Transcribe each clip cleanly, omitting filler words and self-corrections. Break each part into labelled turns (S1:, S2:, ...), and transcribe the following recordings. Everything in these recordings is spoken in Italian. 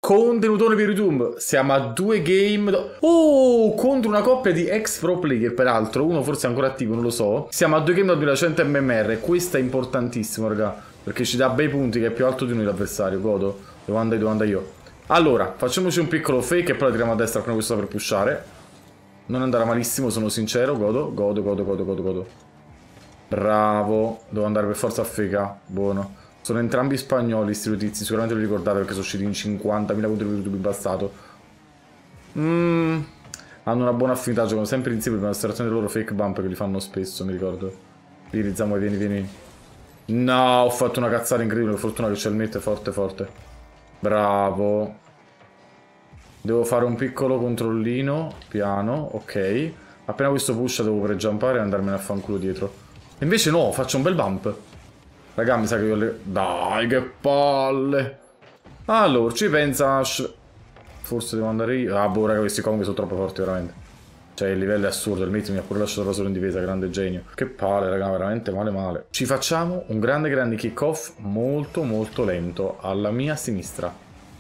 S1: Contenutone per YouTube. Siamo a 2 game. Oh, contro una coppia di ex pro player, peraltro. Uno forse è ancora attivo, non lo so. Siamo a 2 game da 2100 mmr. Questo è importantissimo, raga. Perché ci dà bei punti, che è più alto di noi l'avversario. Godo. Devo andare io. Allora, facciamoci un piccolo fake e poi la tiriamo a destra appena questo per pushare. Non andrà malissimo, sono sincero. Godo. Bravo. Devo andare per forza a fake. Buono. Sono entrambi spagnoli, sti tizi, sicuramente li ricordate perché sono usciti in 50.000 punti per YouTube bastato. Hanno una buona affinità, giocano sempre insieme per una storazione dei loro fake bump che li fanno spesso, mi ricordo. Vieni, Zammo, vieni. No, ho fatto una cazzata incredibile, per fortuna che c'è il mate forte. Bravo. Devo fare un piccolo controllino, piano, ok. Appena questo push devo pre-jumpare e andarmene a fanculo dietro. E invece no, faccio un bel bump. Raga, mi sa che io le... Dai, che palle. Allora, ci pensa... Forse devo andare io... Ah, boh, raga, questi comunque sono troppo forti, veramente. Cioè, il livello è assurdo. Il mate mi ha pure lasciato da solo in difesa, grande genio. Che palle, raga, veramente male. Ci facciamo un grande kick off molto lento alla mia sinistra.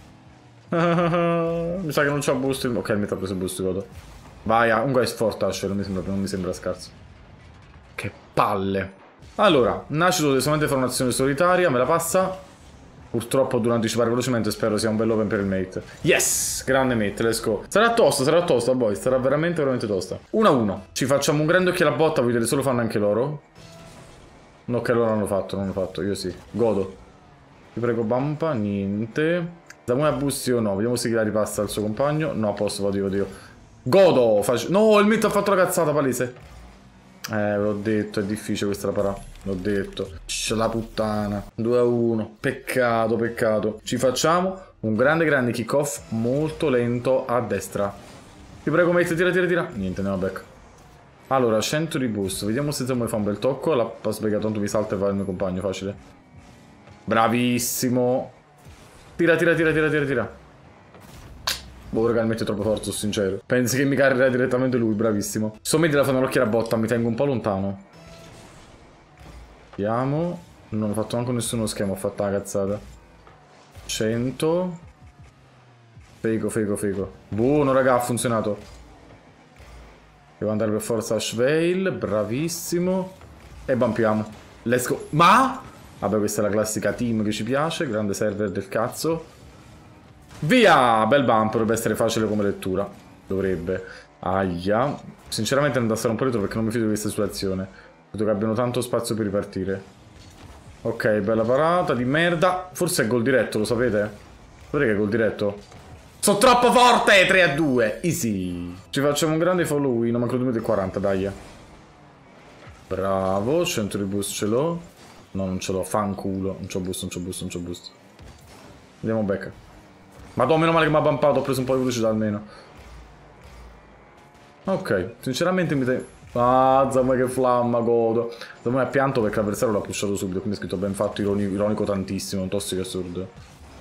S1: Mi sa che non c'ha boost. Ok, il mate ha preso il boost, godo. Vai, un guy forte, Asher, non mi sembra scarso. Che palle. Allora, Nacido deve solamente fare un'azione solitaria, me la passa. Purtroppo devo anticipare velocemente, spero sia un bel open per il mate. Yes! Grande mate, let's go. Sarà tosta, boy, sarà veramente tosta. 1-1. Ci facciamo un grande occhio alla botta, vedete, solo fanno anche loro. No, che loro non l'hanno fatto, io sì. Godo. Vi prego, bampa, niente. Samuel boost o no? Vediamo se la ripassa al suo compagno. No, posso, vado io. Godo! No, il mate ha fatto la cazzata, palese. Ve l'ho detto, è difficile questa la parà. L'ho detto. La puttana. 2-1. Peccato. Ci facciamo un grande kick off molto lento a destra. Ti prego, mate, tira. Niente, andiamo back. Allora, 100 di boost. Vediamo se Zemo fa un bel tocco. La passo perché tanto mi salta e va il mio compagno, facile. Bravissimo. Tira. Boh, raga, il mette troppo forte, sono sincero. Pensi che mi carrerà direttamente lui, bravissimo. Sto mid la fanno l'occhiera a botta, mi tengo un po' lontano. Vediamo. Non ho fatto manco nessuno schema, ho fatto una cazzata. 100. Fego. Buono, raga, ha funzionato. Devo andare per forza a Shveil, bravissimo. E bumpiamo. Let's go. Ma? Vabbè, questa è la classica team che ci piace, grande server del cazzo. Via! Bel bump, dovrebbe essere facile come lettura. Dovrebbe. Aia. Sinceramente andrò a stare un po' dietro perché non mi fido di questa situazione. Vedo che abbiano tanto spazio per ripartire. Ok, bella parata di merda. Forse è gol diretto, lo sapete? Sapete che è gol diretto? Sono troppo forte! 3-2. Easy. Ci facciamo un grande follow in, manco 2 minuti e 40, dai. Bravo, 100 di boost ce l'ho. No, non ce l'ho, fanculo. Non c'ho boost. Andiamo back. Madonna, meno male che mi ha bumpato, ho preso un po' di velocità almeno. Ok, sinceramente mi te... Ah, Zammo che flamma, godo. Zammo è pianto perché l'avversario l'ha pushato subito, quindi è scritto ben fatto, ironico tantissimo, un tossico assurdo.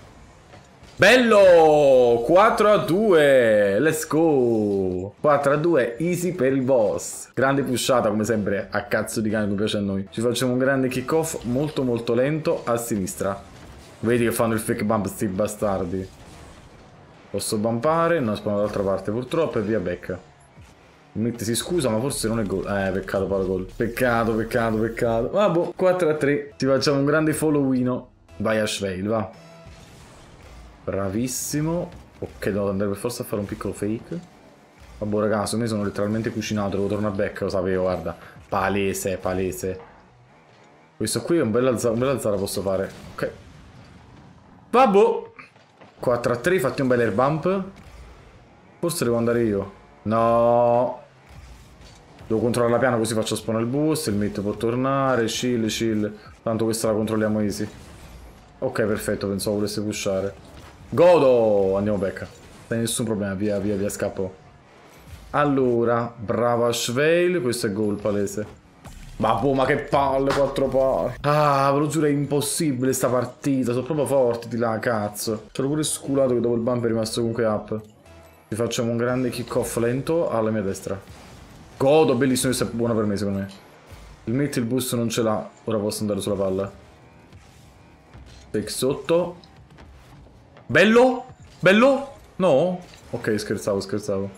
S1: Bello! 4-2, let's go! 4-2, easy per il boss. Grande pushata, come sempre, a cazzo di cane, come piace a noi. Ci facciamo un grande kick off molto lento a sinistra. Vedi che fanno il fake bump sti bastardi. Posso bumpare, non spawno dall'altra parte purtroppo e via back. Il mate si scusa ma forse non è gol. Peccato palo gol. Peccato. Vabbè, 4-3. Ci facciamo un grande followino. Vai a Shveil, va. Bravissimo. Ok, devo andare per forza a fare un piccolo fake. Vabbè ragazzi, mi sono letteralmente cucinato, devo tornare back, lo sapevo, guarda. Palese. Questo qui è un bel alzare posso fare. Ok. Vabbè. 4-3, fatti un bel air bump. Forse devo andare io. No. Devo controllare la piana così faccio spawn il boost. Il mate può tornare. Chill. Tanto questa la controlliamo easy. Ok, perfetto, pensavo volesse pushare. Godo! Andiamo back. Non nessun problema, via, scappo. Allora, brava Shveil. Questo è gol palese. Ma che palle, 4 palle. Ah, ve lo giuro, è impossibile sta partita. Sono proprio forti di là, cazzo. C'ero pure sculato che dopo il bump è rimasto comunque up. Ci facciamo un grande kick off lento alla mia destra. Godo, bellissimo, questa è buona per me, secondo me. Il mate il boost non ce l'ha. Ora posso andare sulla palla. Fake sotto. Bello. Bello? No? Ok, scherzavo, scherzavo.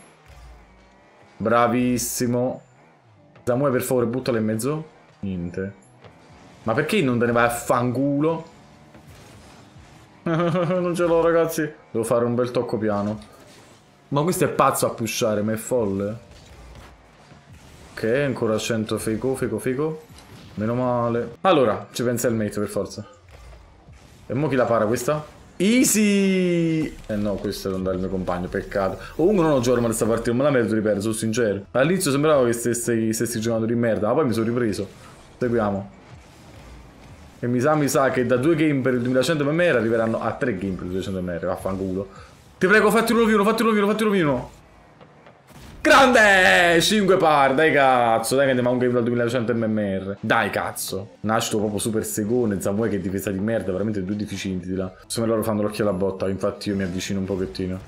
S1: Bravissimo. Samuele, per favore, buttalo in mezzo. Niente. Ma perché non te ne vai a fanculo? Non ce l'ho, ragazzi. Devo fare un bel tocco piano. Ma questo è pazzo a pushare, ma è folle. Ok, ancora 100 fico. Meno male. Allora, ci pensa il mate per forza. E mo chi la para questa? Easy! Eh no, questo non dà il mio compagno, peccato. Comunque non ho giocato male questa partita, non me la merito di perdere, sono sincero. All'inizio sembrava che stessi giocando di merda, ma poi mi sono ripreso. Seguiamo. E mi sa che da 2 game per il 2100 mmR arriveranno a 3 game per il 200 mmR, vaffanculo. Ti prego, fatti un rovino. Grande! 5 par, dai cazzo, dai che andiamo a un game dal 2100 mmR. Dai cazzo. Nascito proprio super segone, Samuele che difesa di merda, veramente due deficienti di là. Insomma loro fanno l'occhio alla botta, infatti io mi avvicino un pochettino.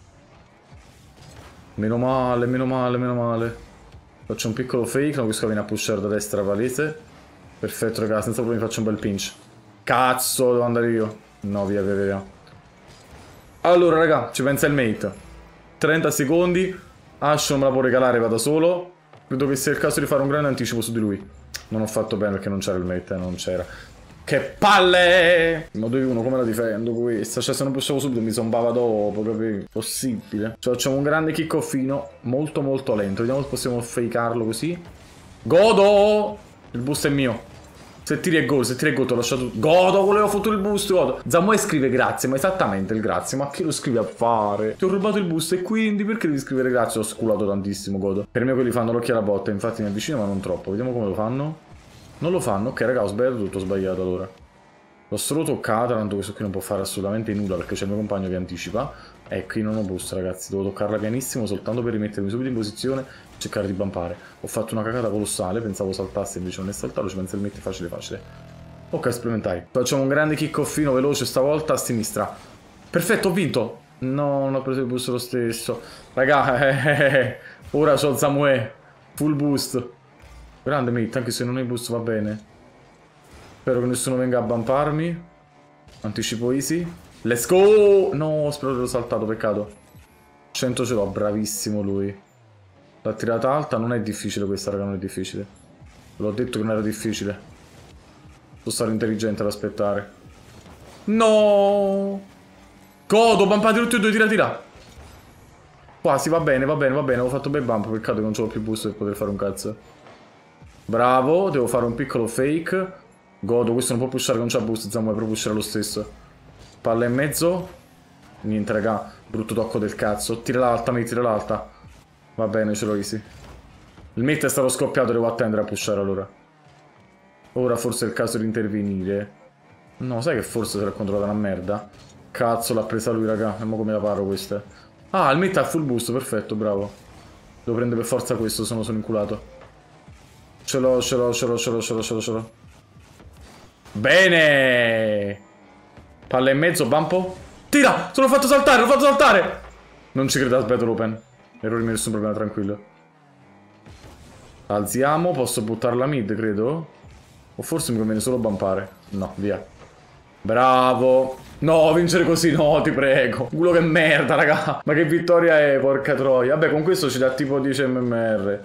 S1: Meno male. Faccio un piccolo fake, no, questo viene a pushare da destra palese. Perfetto raga, senza problemi faccio un bel pinch. Cazzo, devo andare io. No, via. Allora raga, ci pensa il mate. 30 secondi. Ash non me la può regalare, vado solo. Credo che sia il caso di fare un grande anticipo su di lui. Non ho fatto bene perché non c'era il mate, non c'era. Che palle! Ma 2-1, come la difendo questa? Cioè se non pushavo subito mi zombava dopo, capito? Possibile. Cioè facciamo un grande kick-offino, molto lento. Vediamo se possiamo fakearlo così. Godo! Il boost è mio. Se tiri e gol, ti ho lasciato... Godo, volevo fottere il boost, godo. Zamuè scrive grazie, ma esattamente il grazie. Ma che lo scrivi a fare? Ti ho rubato il boost e quindi perché devi scrivere grazie? Ho sculato tantissimo, godo. Per me quelli fanno l'occhio alla botta, infatti mi avvicino ma non troppo. Vediamo come lo fanno. Non lo fanno? Ok, raga, ho sbagliato tutto, ho sbagliato allora. L'ho solo toccata, tanto questo qui non può fare assolutamente nulla perché c'è il mio compagno che anticipa. E qui non ho boost, ragazzi, devo toccarla pianissimo soltanto per rimettermi subito in posizione e cercare di bumpare. Ho fatto una cagata colossale, pensavo saltasse, invece non è saltato, ci pensa il mette facile. Ok, sperimentai. Facciamo un grande kick-offino veloce stavolta a sinistra. Perfetto, ho vinto. No, non ho preso il boost lo stesso. Raga, ora c'ho Zamuè. Full boost. Grande mate, anche se non hai boost va bene. Spero che nessuno venga a bumparmi. Anticipo easy. Let's go! No, spero che l'ho saltato, peccato. 100 ce l'ho, bravissimo lui. La tirata alta non è difficile questa, raga, non è difficile. L'ho detto che non era difficile. Devo stare intelligente ad aspettare. No! Godo, bumpati tutti e due, tira. Quasi, va bene, avevo fatto bel bump, peccato che non c'ho più boost per poter fare un cazzo. Bravo, devo fare un piccolo fake. Godo, questo non può pushare, non c'ha boost, Zamuè, però pusherà lo stesso. Palla in mezzo. Niente, raga, brutto tocco del cazzo. Tira l'alta, mate, tira l'alta. Va bene, ce l'ho easy. Il mate è stato scoppiato, devo attendere a pushare allora. Ora forse è il caso di intervenire. No, sai che forse se l'ha controllata una merda. Cazzo, l'ha presa lui, raga. E mo come la paro questa? Ah, il mate ha full boost, perfetto, bravo. Devo prendere per forza questo, se no sono inculato. Ce l'ho. Bene! Palla in mezzo, bumpo. Tira! L'ho fatto saltare! Non ci credo, aspetta l'open. Errori, nessun problema, tranquillo. Alziamo, posso buttarla mid, credo. O forse mi conviene solo bumpare. No, via. Bravo. No, vincere così no, ti prego. Culo che merda, raga. Ma che vittoria è, porca troia. Vabbè, con questo ci dà tipo 10 mmr.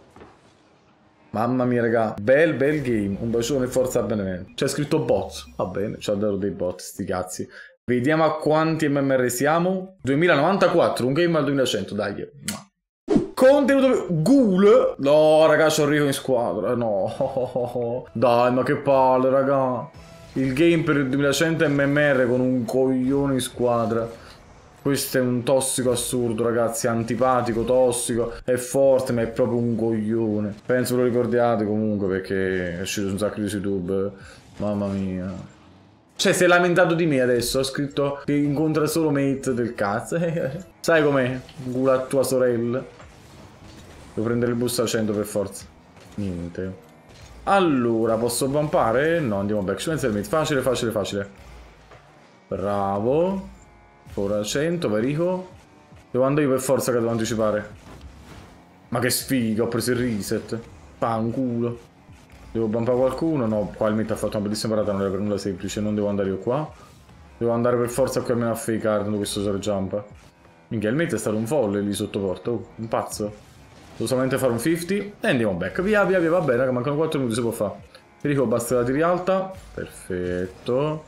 S1: Mamma mia, raga. Bel game. Un bacione e forza Benevento. C'è scritto bot. Va bene, c'ha dato dei bot, sti cazzi. Vediamo a quanti mmr siamo. 2094, un game al 2100, dai. Contenuto... Ghoul? No, raga, c'ho Rico in squadra. No. Dai, ma che palle, raga. Il game per il 2100 mmr con un coglione in squadra. Questo è un tossico assurdo, ragazzi. Antipatico, tossico. È forte, ma è proprio un coglione. Penso ve lo ricordiate comunque perché è uscito su un sacco di YouTube. Mamma mia. Cioè, si è lamentato di me adesso. Ha scritto che incontra solo mate del cazzo. Sai com'è? Gula a tua sorella. Devo prendere il boost a 100 per forza. Niente. Allora, posso bumpare? No, andiamo back. Ci pensa il mate. Facile. Bravo. Ora 100, verico. Devo andare io per forza che devo anticipare. Ma che sfiga, ho preso il reset. Fanculo. Devo bumpare qualcuno? No, qua il mate ha fatto una bellissima parata, non era per nulla semplice. Non devo andare io qua. Devo andare per forza qui almeno a fake tanto questo solo jump. Minchia, il mate è stato un folle lì sotto porta. Oh, un pazzo. Devo solamente fare un 50 e andiamo back. Via, via, via, va bene, raga, mancano 4 minuti, si può fare. Perico, basta la tiri alta. Perfetto.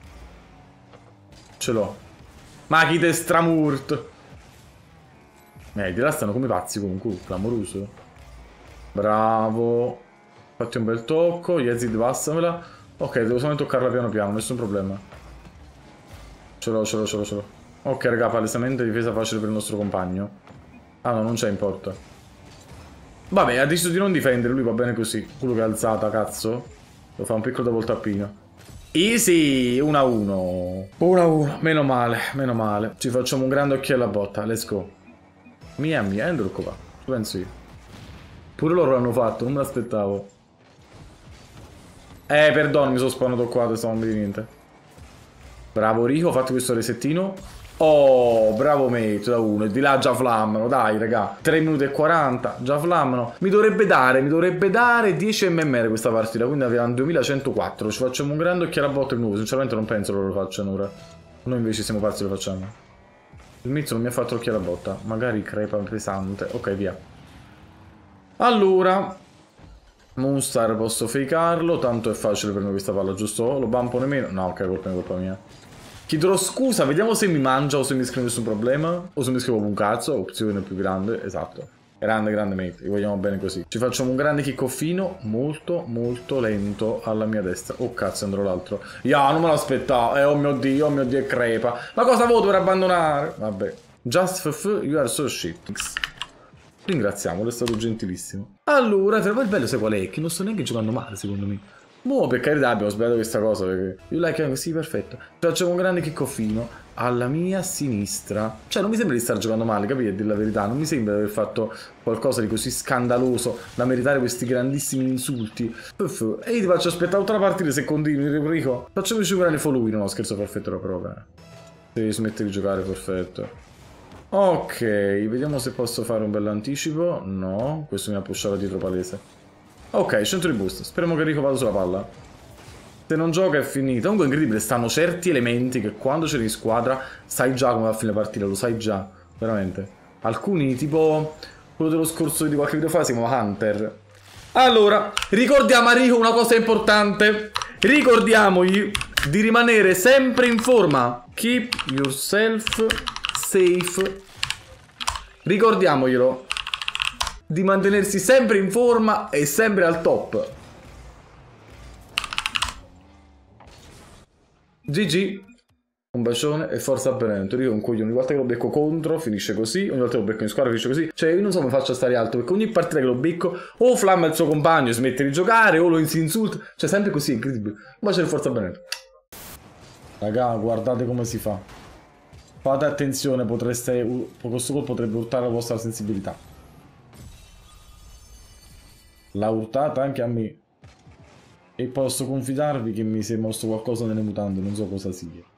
S1: Ce l'ho. Ma chi te stramurt? Di là stanno come pazzi comunque, clamoroso. Bravo. Fatti un bel tocco, Yezid passamela. Ok, devo solamente toccarla piano piano, nessun problema. Ce l'ho, ce l'ho, ce l'ho, ce l'ho. Ok, raga, palesemente difesa facile per il nostro compagno. Ah no, non c'è in porta. Vabbè, ha deciso di non difendere, lui va bene così. Quello che è alzata, cazzo. Devo fare un piccolo double tappino. Easy, 1-1. 1-1, meno male, meno male. Ci facciamo un grande occhio alla botta, let's go. Mia, Endurco va, ci penso io. Pure loro l'hanno fatto, non me l'aspettavo. Perdono, mi sono spawnato qua, adesso non mi di niente. Bravo Rico, ho fatto questo resettino. Oh, bravo mate, da 1. E di là già flammano, dai raga. 3 minuti e 40, già flammano. Mi dovrebbe dare 10 mmr questa partita, quindi avevano 2104. Ci facciamo un grande occhio alla botta di nuovo, sinceramente non penso loro lo facciano ora. Noi invece siamo pazzi lo facciamo. Il mezzo non mi ha fatto occhio alla botta, magari crepa pesante. Ok, via. Allora, Moonstar posso fakearlo, tanto è facile per noi questa palla, giusto? Lo bumpo nemmeno? No, ok, colpa mia. Chiederò scusa, vediamo se mi mangia o se mi scrive nessun problema. O se mi scrivo un cazzo, opzione più grande, esatto. Grande, grande mate, li vogliamo bene così. Ci facciamo un grande kickoffino, molto, molto lento alla mia destra. Oh cazzo, andrò l'altro. Non me l'aspettavo. Oh mio dio, è crepa. Ma cosa voto per abbandonare? Vabbè. Just for you are so shit. Ringraziamolo, è stato gentilissimo. Allora, però il bello sai qual è? Che non sto neanche giocando male, secondo me. Boh, per carità abbiamo sbagliato questa cosa perché... You like young, sì, perfetto. Facciamo un grande kickoffino alla mia sinistra. Cioè, non mi sembra di stare giocando male, capite? A dire la verità. Non mi sembra di aver fatto qualcosa di così scandaloso da meritare questi grandissimi insulti. E io ti faccio aspettare tutta la partita se continui, Rico. Facciamoci un grande follow. No, scherzo, perfetto la prova. Devi smettere di giocare, perfetto. Ok, vediamo se posso fare un bell'anticipo. No, questo mi ha pushato dietro palese. Ok, centro di boost. Speriamo che Rico vada sulla palla. Se non gioca è finita. Comunque è incredibile, stanno certi elementi che quando c'è in squadra sai già come va a finire la partita, lo sai già, veramente. Alcuni, tipo quello dello scorso di qualche video fa, si chiama Hunter. Allora, ricordiamo a Rico una cosa importante. Ricordiamogli di rimanere sempre in forma. Keep yourself safe. Ricordiamoglielo. Di mantenersi sempre in forma e sempre al top. GG. Un bacione e forza Benevento. Io un coglione, ogni volta che lo becco contro finisce così, ogni volta che lo becco in squadra finisce così. Cioè io non so come faccio a stare alto, perché ogni partita che lo becco o flamma il suo compagno e smette di giocare o lo si insulta. Cioè sempre così, è incredibile. Un bacione e forza Benevento. Raga, guardate come si fa. Fate attenzione, questo gol potrebbe urtare la vostra sensibilità. L'ha urtata anche a me. E posso confidarvi che mi si è mosso qualcosa nelle mutande, non so cosa sia.